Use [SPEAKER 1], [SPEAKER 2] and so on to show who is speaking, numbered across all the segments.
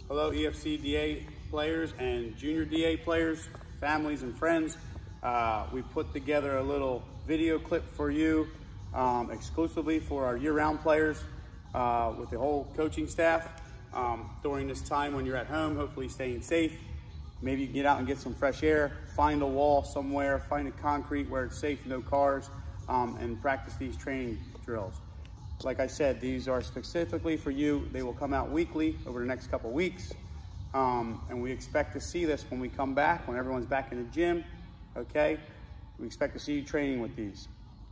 [SPEAKER 1] Hello EFC DA players and junior DA players, families and friends. We put together a little video clip for you exclusively for our year-round players with the whole coaching staff during this time when you're at home, hopefully staying safe. Maybe you can get out and get some fresh air, find a wall somewhere, find a concrete where it's safe, no cars, and practice these training drills. Like I said, these are specifically for you. They will come out weekly over the next couple weeks. And we expect to see this when we come back, when everyone's back in the gym, okay? We expect to see you training with these.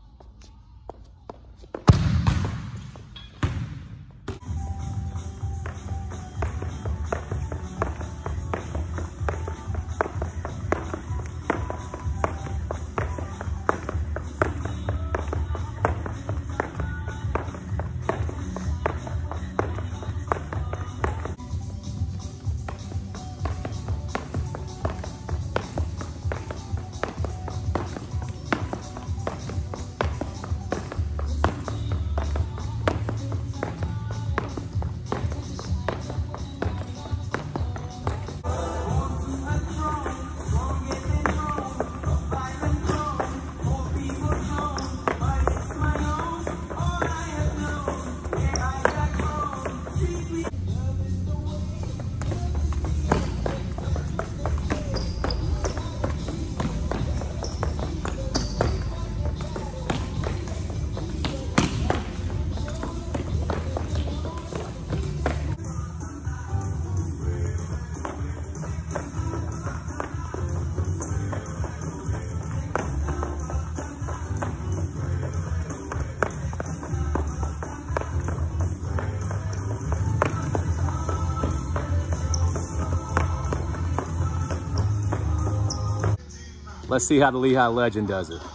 [SPEAKER 2] Let's see how the Lehigh legend does it.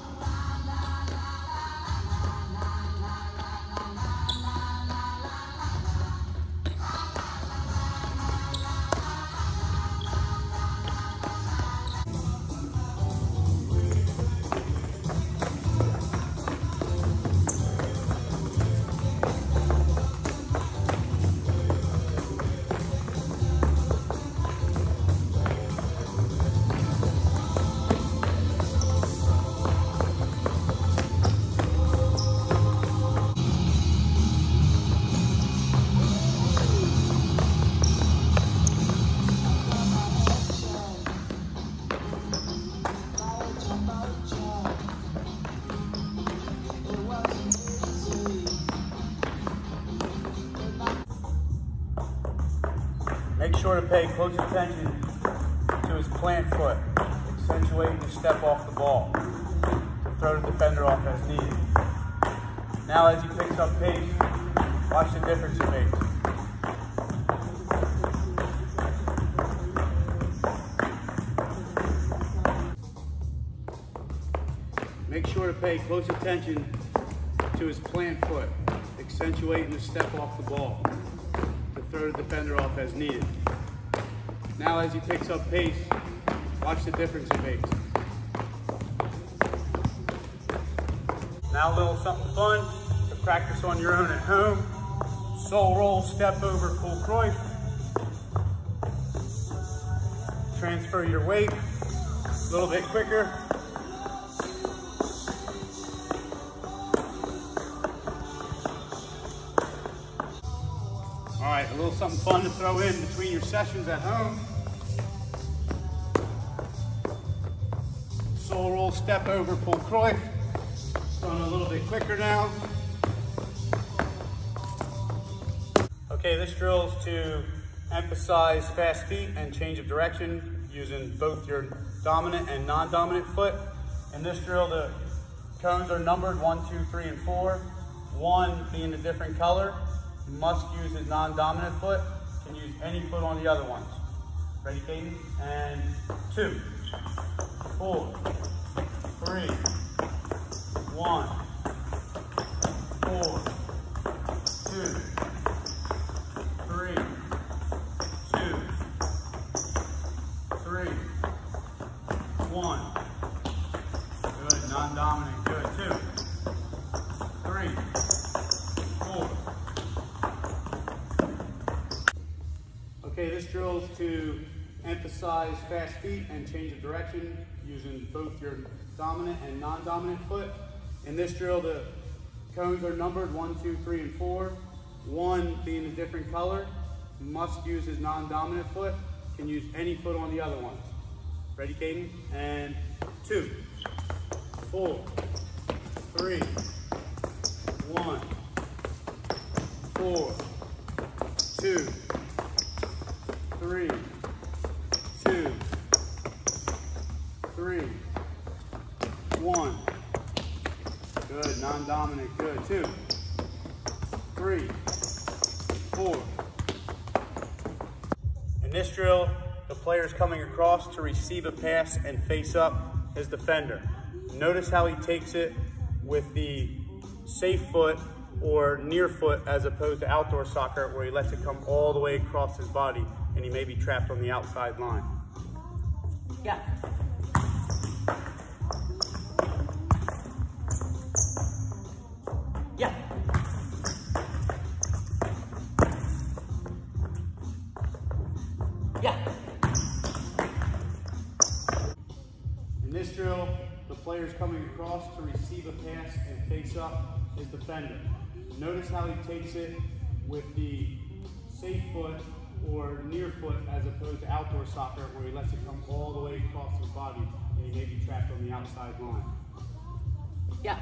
[SPEAKER 1] Make sure to pay close attention to his plant foot, accentuating the step off the ball to throw the defender off as needed. Now as he picks up pace, watch the difference it makes. Make sure to pay close attention to his plant foot, accentuating the step off the ball to throw the defender off as needed. Now as he picks up pace, watch the difference it makes. Now a little something fun to practice on your own at home. Sole roll, step over, pull Cruyff. Transfer your weight a little bit quicker. All right, a little something fun to throw in between your sessions at home. Sole roll, step over, pull Cruyff. Going a little bit quicker now. Okay, this drill is to emphasize fast feet and change of direction using both your dominant and non-dominant foot. In this drill, the cones are numbered 1, 2, 3, and 4. 1 being a different color. You must use his non-dominant foot. You can use any foot on the other ones. Ready, Caden? And 2, 4, 3, 1, 4, 2, 3, 2, 3, 1. Good, non-dominant, good. 2, 3, 4. Okay, this drill is to emphasize fast feet and change of direction using both your dominant and non-dominant foot. In this drill, the cones are numbered 1, 2, 3, and 4. 1 being a different color, must use his non-dominant foot, can use any foot on the other ones. Ready, Caden? And 2, 4, 3, 1, 4, 2, 3, 2, 3, 1. Good, non-dominant, good. 2, 3, 4. In this drill, the player is coming across to receive a pass and face up his defender. Notice how he takes it with the safe foot or near foot as opposed to outdoor soccer where he lets it come all the way across his body and he may be trapped on the outside line.
[SPEAKER 3] Yeah. Yeah. Yeah.
[SPEAKER 1] In this drill, the player is coming across to receive a pass and face up his defender. Notice how he takes it with the safe foot or near foot as opposed to outdoor soccer where he lets it come all the way across his body and he may be trapped on the outside line.
[SPEAKER 3] Yeah.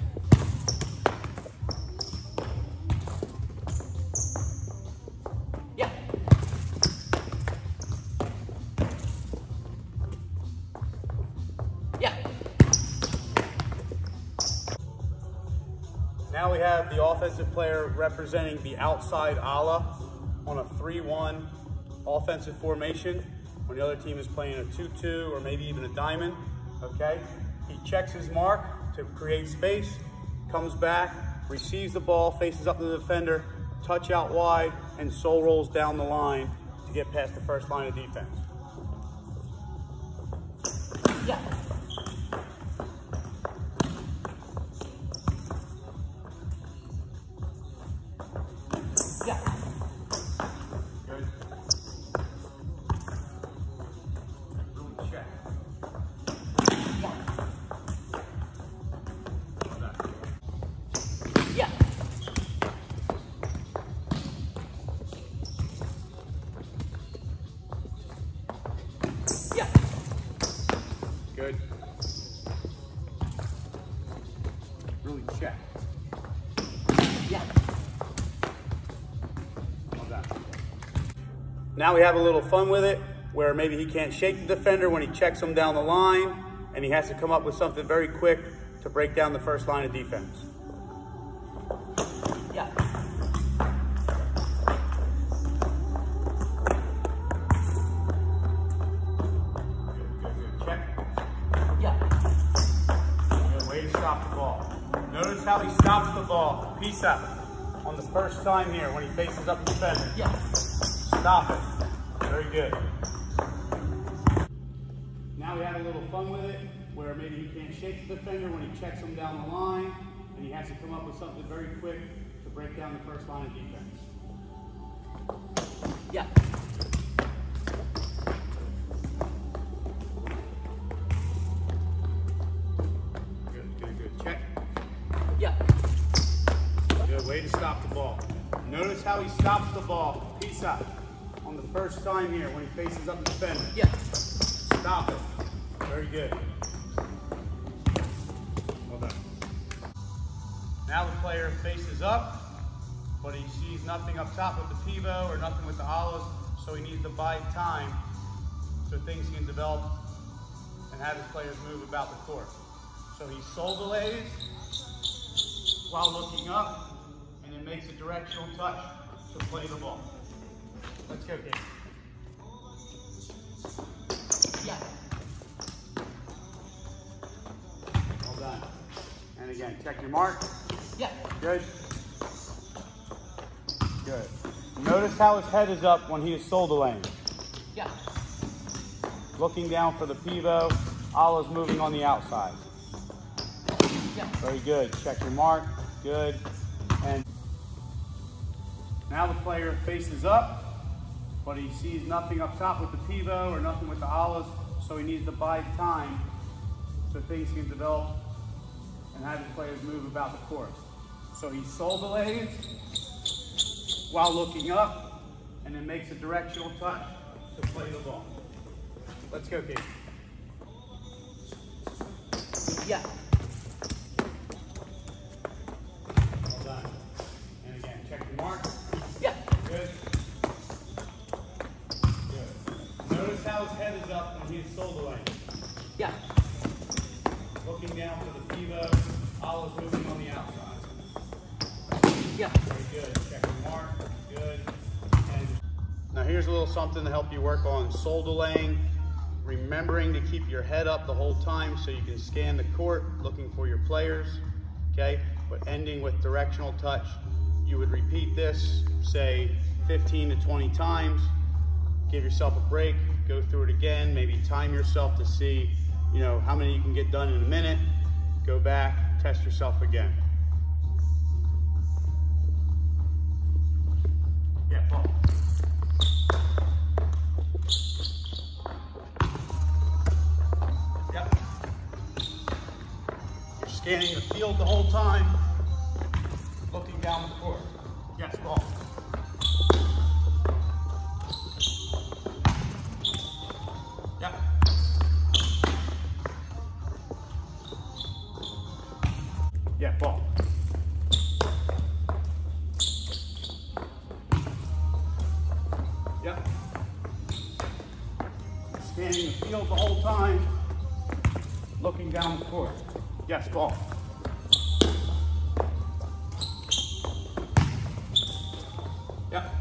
[SPEAKER 3] Yeah. Yeah.
[SPEAKER 1] Now we have the offensive player representing the outside ala on a 3-1 offensive formation when the other team is playing a 2-2 or maybe even a diamond, okay? He checks his mark to create space, comes back, receives the ball, faces up to the defender, touch out wide, and soul rolls down the line to get past the first line of defense.
[SPEAKER 3] Yeah. Yeah.
[SPEAKER 1] Good. Really check.
[SPEAKER 3] Yeah.
[SPEAKER 1] Like that.
[SPEAKER 3] Yeah. Yeah.
[SPEAKER 1] Good. Really check.
[SPEAKER 3] Yeah.
[SPEAKER 1] Well done. Now we have a little fun with it where maybe he can't shake the defender when he checks him down the line and he has to come up with something very quick to break down the first line of defense.
[SPEAKER 3] Yeah.
[SPEAKER 1] Good. Check.
[SPEAKER 3] Yeah.
[SPEAKER 1] Good way to stop the ball. Notice how he stops the ball. Peace out. On the first time here when he faces up the defender.
[SPEAKER 3] Yeah.
[SPEAKER 1] Stop it. Very good. Now we have a little fun with it where maybe he can't shake the defender when he checks him down the line and he has to come up with something very quick to break down the first line of defense.
[SPEAKER 3] Yeah.
[SPEAKER 1] Good. Check.
[SPEAKER 3] Yeah.
[SPEAKER 1] Good way to stop the ball. Notice how he stops the ball. Peace out. On the first time here when he faces up the defender.
[SPEAKER 3] Yeah.
[SPEAKER 1] Stop it. Very good. Well done. Now the player faces up, but he sees nothing up top with the pivot or nothing with the olives, so he needs to bide time so things can develop and have his players move about the court. So he soul delays while looking up, and then makes a directional touch to play the ball. Let's go, Kate.
[SPEAKER 3] Yeah.
[SPEAKER 1] Well done. And again, check your mark.
[SPEAKER 3] Yeah.
[SPEAKER 1] Good. Good. Notice how his head is up when he is soul delaying.
[SPEAKER 3] Yeah.
[SPEAKER 1] Looking down for the pivot. Ala's moving on the outside.
[SPEAKER 3] Yeah.
[SPEAKER 1] Very good. Check your mark. Good. And now the player faces up, but he sees nothing up top with the pivot or nothing with the olives, so he needs to buy time so things can develop and have his players move about the court. So he soul delays while looking up and then makes a directional touch to play the ball. Let's go, Casey.
[SPEAKER 3] Yeah.
[SPEAKER 1] Well done. And again, check the mark.
[SPEAKER 3] Yeah.
[SPEAKER 1] Good. Good. Notice how his head is up when he's soul delaying.
[SPEAKER 3] Yeah.
[SPEAKER 1] Looking down for the pivot, olives moving on the outside.
[SPEAKER 3] Yeah.
[SPEAKER 1] Very good. Check the mark. Good. And now here's a little something to help you work on soul delaying. Remembering to keep your head up the whole time so you can scan the court looking for your players, okay? But ending with directional touch. You would repeat this, say 15 to 20 times. Give yourself a break, go through it again, maybe time yourself to see, you know, how many you can get done in a minute. Go back, test yourself again. Yeah, ball. Yep. You're scanning the field the whole time, looking down the court. Yes, ball. Yep. Yeah, ball. Yep. Scanning the field the whole time, looking down the court. Yes, ball. Yep.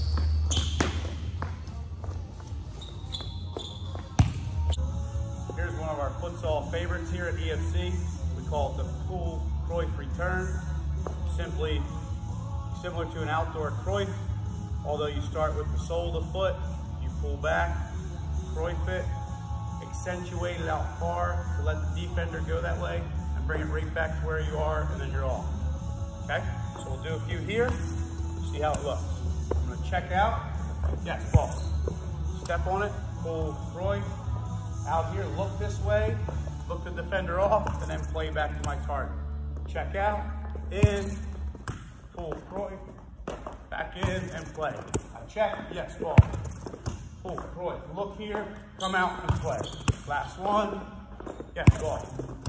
[SPEAKER 1] Here's one of our futsal favorites here at EFC. We call it the pull Cruyff return. Simply similar to an outdoor Cruyff, although you start with the sole of the foot, you pull back, Cruyff it, accentuate it out far to let the defender go that way, and bring it right back to where you are, and then you're off. Okay? So we'll do a few here, see how it looks. I'm gonna check out. Yes, ball. Step on it, pull Cruyff. Out here, look this way, look the defender off, and then play back to my target. Check out, in, pull Cruyff, back in, and play. I check, yes, ball. Pull Cruyff, look here, come out and play. Last one, yes, ball.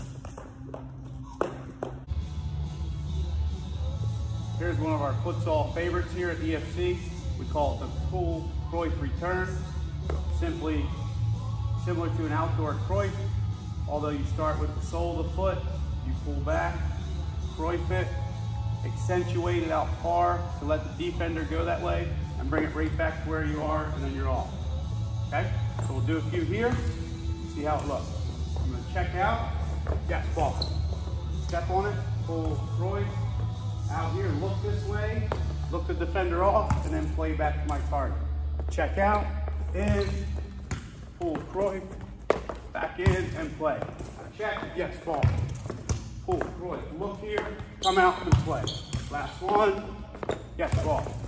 [SPEAKER 1] Here's one of our futsal favorites here at EFC. We call it the pull Cruyff return. Simply similar to an outdoor Cruyff, although you start with the sole of the foot, you pull back, Cruyff it, accentuate it out far to let the defender go that way, and bring it right back to where you are, and then you're off. Okay? So we'll do a few here, see how it looks. I'm gonna check out, yes, ball. Step on it, pull Cruyff, out here, look this way, look the defender off, and then play back to my target. Check out, in, pull Cruyff, back in, and play. Check, yes, ball. Pull Cruyff, look here, come out and play. Last one, yes, ball.